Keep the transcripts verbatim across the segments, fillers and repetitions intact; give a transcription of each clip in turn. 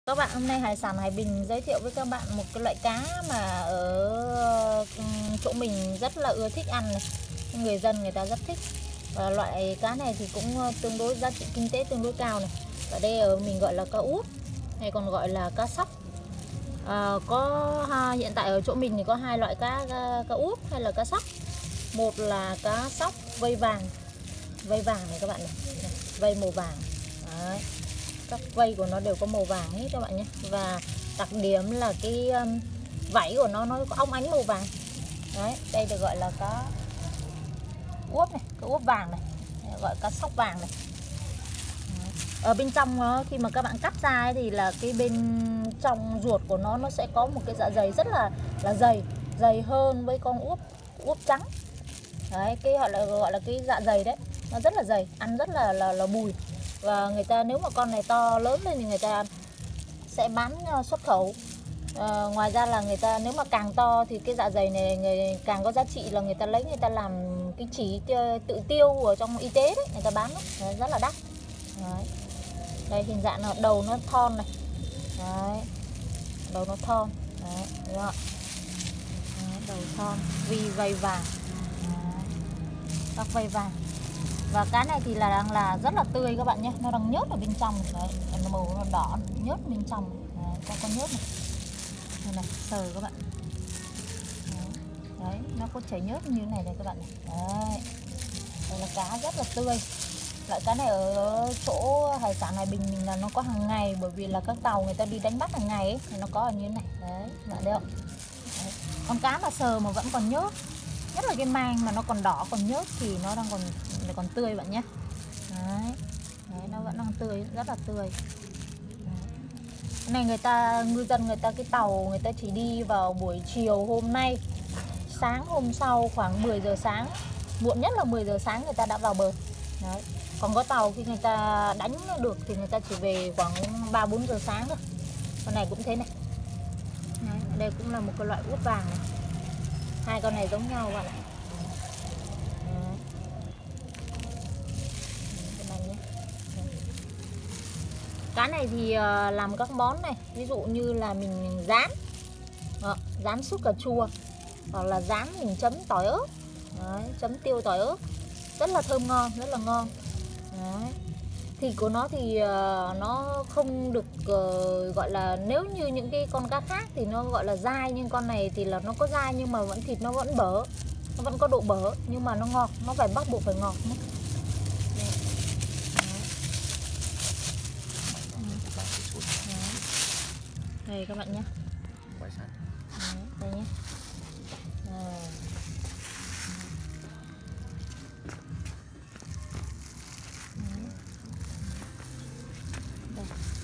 Các bạn, hôm nay Hải sản Hải Bình giới thiệu với các bạn một cái loại cá mà ở chỗ mình rất là ưa thích ăn này. Người dân người ta rất thích. Và loại cá này thì cũng tương đối giá trị kinh tế tương đối cao này. Ở đây ở mình gọi là cá út, hay còn gọi là cá sóc. À, có hiện tại ở chỗ mình thì có hai loại cá, cá cá út hay là cá sóc. Một là cá sóc vây vàng, vây vàng này các bạn này, vây màu vàng. Đấy. Các vây của nó đều có màu vàng hết các bạn nhé. Và đặc điểm là cái um, vảy của nó nó có óng ánh màu vàng. Đấy, đây được gọi là cá úp này, cá úp vàng này, gọi cá sóc vàng này. Đấy. Ở bên trong nó khi mà các bạn cắt ra ấy, thì là cái bên trong ruột của nó nó sẽ có một cái dạ dày rất là là dày, dày hơn với con úp úp trắng. Đấy, cái gọi là gọi là cái dạ dày đấy, nó rất là dày, ăn rất là là, là bùi. Và người ta nếu mà con này to lớn lên thì người ta sẽ bán xuất khẩu. À, ngoài ra là người ta nếu mà càng to thì cái dạ dày này người càng có giá trị, là người ta lấy người ta làm cái chỉ tự tiêu ở trong y tế đấy, người ta bán đấy, rất là đắt. Đấy. Đây hình dạng là đầu nó thon này. Đấy. Đầu nó thon. Đấy, đúng không? Đấy, đầu thon, vi vây vàng. Đấy. Các vây vàng. Và cá này thì là đang là rất là tươi các bạn nhé, nó đang nhớt ở bên trong. Đấy, nó màu nó đỏ, nhớt bên trong. Đấy, có con nhớt này. Đây này, sờ các bạn. Đấy, đấy, nó có chảy nhớt như thế này này các bạn này. Đấy. Đây là cá rất là tươi. Loại cá này ở chỗ Hải sản Hải Bình mình là nó có hàng ngày, bởi vì là các tàu người ta đi đánh bắt hàng ngày ấy, thì nó có ở như thế này. Đấy, các bạn thấy không? Đấy. Con cá mà sờ mà vẫn còn nhớt, nhất là cái mang mà nó còn đỏ còn nhớt thì nó đang còn còn tươi bạn nhé. Đấy. Đấy, nó vẫn đang tươi, rất là tươi. Đấy. Cái này người ta ngư dân người ta cái tàu người ta chỉ đi vào buổi chiều hôm nay, sáng hôm sau khoảng mười giờ sáng, muộn nhất là mười giờ sáng người ta đã vào bờ. Đấy. Còn có tàu khi người ta đánh được thì người ta chỉ về khoảng ba bốn giờ sáng thôi. Con này cũng thế này. Đấy. Đây cũng là một cái loại út vàng này. Hai con này giống nhau bạn ạ. Cá này thì làm các món này, ví dụ như là mình rán, Đó, rán súp cà chua, hoặc là rán mình chấm tỏi ớt. Đấy, chấm tiêu tỏi ớt, rất là thơm ngon, rất là ngon. Đấy. Thịt của nó thì nó không được uh, gọi là, nếu như những cái con cá khác thì nó gọi là dai, nhưng con này thì là nó có dai nhưng mà vẫn thịt nó vẫn bở, nó vẫn có độ bở, nhưng mà nó ngọt, nó phải bắt buộc phải ngọt. Đây các bạn nhé. Đấy, đây nhé. Đây. Đây.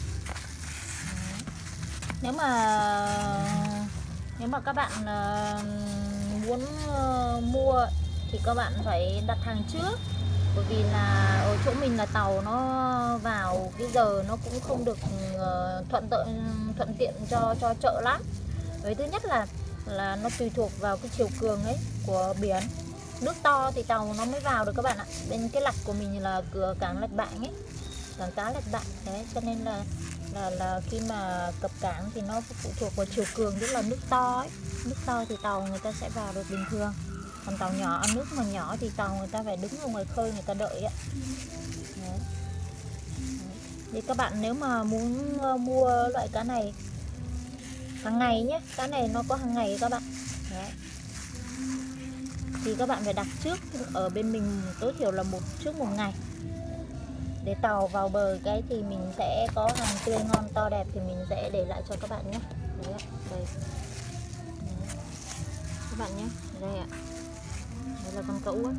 Nếu mà nếu mà các bạn uh, muốn uh, mua thì các bạn phải đặt hàng trước, bởi vì là ở chỗ mình là tàu nó vào cái giờ nó cũng không được uh, thuận tiện thuận tiện cho cho chợ lắm. Với thứ nhất là là nó tùy thuộc vào cái chiều cường ấy của biển. Nước to thì tàu nó mới vào được các bạn ạ. Bên cái lạch của mình là cửa cảng Lạch Bạng ấy, cảng cá Lạch Bạng đấy, cho nên là là là khi mà cập cảng thì nó phụ thuộc vào chiều cường, tức là nước to ấy. Nước to thì tàu người ta sẽ vào được bình thường. Còn tàu nhỏ, nước mà nhỏ thì tàu người ta phải đứng ở ngoài khơi người ta đợi ạ. Đấy. Thì các bạn nếu mà muốn mua loại cá này hàng ngày nhé, cá này nó có hàng ngày các bạn. Đấy. Thì các bạn phải đặt trước ở bên mình tối thiểu là một trước một ngày, để tàu vào bờ cái thì mình sẽ có hàng tươi ngon to đẹp thì mình sẽ để lại cho các bạn nhé. Đấy ạ. Đây. Đấy. Các bạn nhé, đây ạ. Đây là con cá út.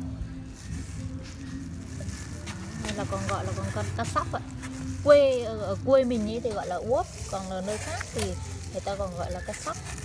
Đây là còn gọi là con cá, cá sóc ạ. Quê ở, ở quê mình ấy thì gọi là út, còn ở nơi khác thì người ta còn gọi là cá sóc.